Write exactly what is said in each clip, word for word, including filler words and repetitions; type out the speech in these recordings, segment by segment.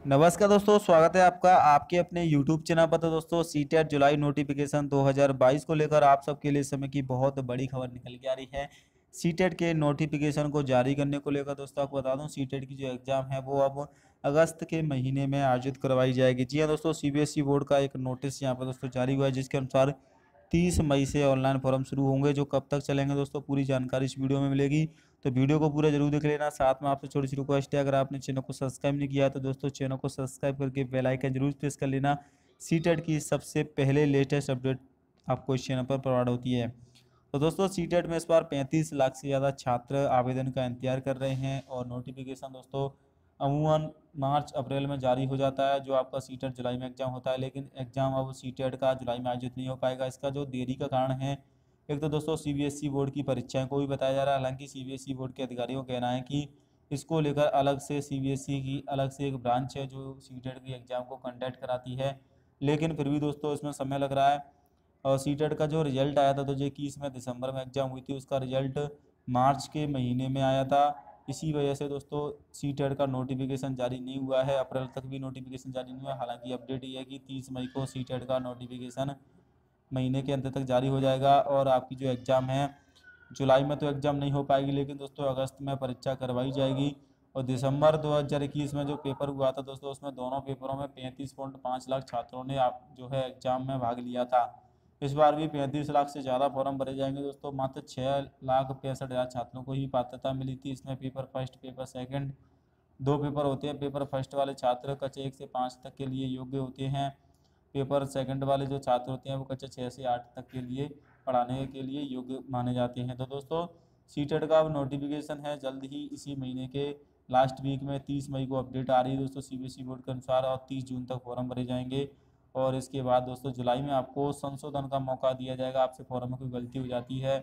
नमस्कार दोस्तों, स्वागत है आपका आपके अपने यूट्यूब चैनल पर। तो दोस्तों सीटेट जुलाई नोटिफिकेशन दो हज़ार बाईस को लेकर आप सबके लिए इस समय की बहुत बड़ी खबर निकल के आ रही है। सीटेट के नोटिफिकेशन को जारी करने को लेकर दोस्तों आपको बता दूं, सीटेट की जो एग्ज़ाम है वो अब अगस्त के महीने में आयोजित करवाई जाएगी। जी हाँ दोस्तों, सीबीएसई बोर्ड का एक नोटिस यहाँ पर दोस्तों जारी हुआ है, जिसके अनुसार तीस मई से ऑनलाइन फॉर्म शुरू होंगे। जो कब तक चलेंगे दोस्तों, पूरी जानकारी इस वीडियो में मिलेगी, तो वीडियो को पूरा जरूर देख लेना। साथ में आपसे छोटी सी रिक्वेस्ट है, अगर आपने चैनल को सब्सक्राइब नहीं किया तो दोस्तों चैनल को सब्सक्राइब करके बेल आइकन जरूर प्रेस कर लेना। सीटेट की सबसे पहले लेटेस्ट अपडेट आपको इस चैनल पर प्रोवाइड होती है। तो दोस्तों सीटेट में इस बार पैंतीस लाख से ज़्यादा छात्र आवेदन का इंतजार कर रहे हैं, और नोटिफिकेशन दोस्तों अमूमन मार्च अप्रैल में जारी हो जाता है, जो आपका सीटेट जुलाई में एग्जाम होता है। लेकिन एग्जाम अब सीटेट का जुलाई में आयोजित नहीं हो पाएगा। इसका जो देरी का कारण है, एक तो दोस्तों सीबीएसई बोर्ड की परीक्षाएं को भी बताया जा रहा है। हालांकि सीबीएसई बोर्ड के अधिकारियों का कहना है कि इसको लेकर अलग से सीबीएसई की अलग से एक ब्रांच है जो सीटेट की एग्ज़ाम को कंडक्ट कराती है, लेकिन फिर भी दोस्तों इसमें समय लग रहा है। और सीटेट का जो रिजल्ट आया था दो हज़ार इक्कीस में दिसंबर में एग्ज़ाम हुई थी, उसका रिजल्ट मार्च के महीने में आया था। इसी वजह से दोस्तों सीटेट का नोटिफिकेशन जारी नहीं हुआ है, अप्रैल तक भी नोटिफिकेशन जारी नहीं हुआ। हालांकि अपडेट ये है कि तीस मई को सीटेट का नोटिफिकेशन महीने के अंत तक जारी हो जाएगा, और आपकी जो एग्ज़ाम है जुलाई में तो एग्ज़ाम नहीं हो पाएगी, लेकिन दोस्तों अगस्त में परीक्षा करवाई जाएगी। और दिसंबर दो हज़ार इक्कीस में जो पेपर हुआ था दोस्तों, उसमें दोनों पेपरों में पैंतीस पॉइंट पाँच लाख छात्रों ने आप जो है एग्ज़ाम में भाग लिया था। इस बार भी पैंतीस लाख से ज़्यादा फॉर्म भरे जाएंगे दोस्तों। मात्र छः लाख पैंसठ हज़ार छात्रों को ही पात्रता मिली थी। इसमें पेपर फर्स्ट पेपर सेकंड दो पेपर होते हैं। पेपर फर्स्ट वाले छात्र कक्षा एक से पाँच तक के लिए योग्य होते हैं। पेपर सेकंड वाले जो छात्र होते हैं वो कक्षा छः से आठ तक के लिए पढ़ाने के लिए योग्य माने जाते हैं। तो दोस्तों सीटेट का अब नोटिफिकेशन है जल्द ही, इसी महीने के लास्ट वीक में तीस मई को अपडेट आ रही है दोस्तों सीबीएसई बोर्ड के अनुसार, और तीस जून तक फॉर्म भरे जाएंगे। और इसके बाद दोस्तों जुलाई में आपको संशोधन का मौका दिया जाएगा। आपसे फॉर्म में कोई गलती हो जाती है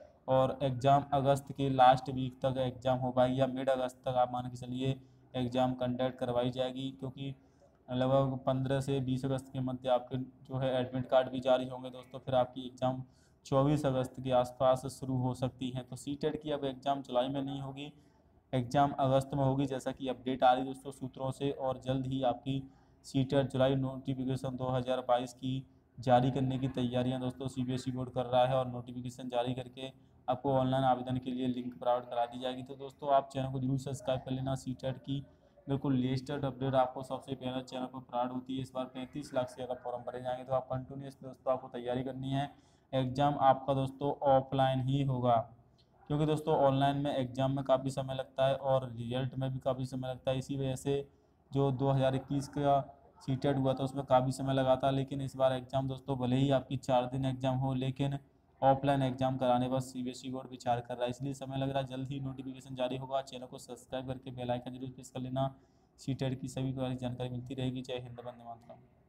और एग्ज़ाम अगस्त के लास्ट वीक तक एग्ज़ाम हो पाएगी, या मिड अगस्त तक आप मान के चलिए एग्ज़ाम कंडक्ट करवाई जाएगी। क्योंकि लगभग पंद्रह से बीस अगस्त के मध्य आपके जो है एडमिट कार्ड भी जारी होंगे दोस्तों। फिर आपकी एग्ज़ाम चौबीस अगस्त के आसपास शुरू हो सकती है। तो सीटेट की अब एग्ज़ाम जुलाई में नहीं होगी, एग्ज़ाम अगस्त में होगी, जैसा कि अपडेट आ रही दोस्तों सूत्रों से। और जल्द ही आपकी सीटेट जुलाई नोटिफिकेशन दो हज़ार बाईस की जारी करने की तैयारियां दोस्तों सीबीएसई बोर्ड कर रहा है, और नोटिफिकेशन जारी करके आपको ऑनलाइन आवेदन के लिए लिंक प्रोवाइड करा दी जाएगी। तो दोस्तों आप चैनल को जरूर सब्सक्राइब कर लेना। सीटेट की बिल्कुल लेटेस्ट अपडेट आपको सबसे पहले चैनल पर प्रोवाइड होती है। इस बार पैंतीस लाख से ज़्यादा फॉर्म भरे जाएंगे, तो आप कंटिन्यूस दोस्तों आपको तैयारी करनी है। एग्ज़ाम आपका दोस्तों ऑफलाइन ही होगा, क्योंकि दोस्तों ऑनलाइन में एग्ज़ाम में काफ़ी समय लगता है और रिजल्ट में भी काफ़ी समय लगता है। इसी वजह से जो दो हज़ार इक्कीस का सीटेट हुआ था उसमें काफ़ी समय लगा था, लेकिन इस बार एग्ज़ाम दोस्तों भले ही आपकी चार दिन एग्ज़ाम हो, लेकिन ऑफलाइन एग्ज़ाम कराने पर सीबीएसई बोर्ड विचार कर रहा है, इसलिए समय लग रहा है। जल्द ही नोटिफिकेशन जारी होगा। चैनल को सब्सक्राइब करके बेल आइकन जरूर प्रेस कर लेना। सीटेट की सभी प्रकार की जानकारी मिलती रहेगी। जय हिंद, वंदे मातरम।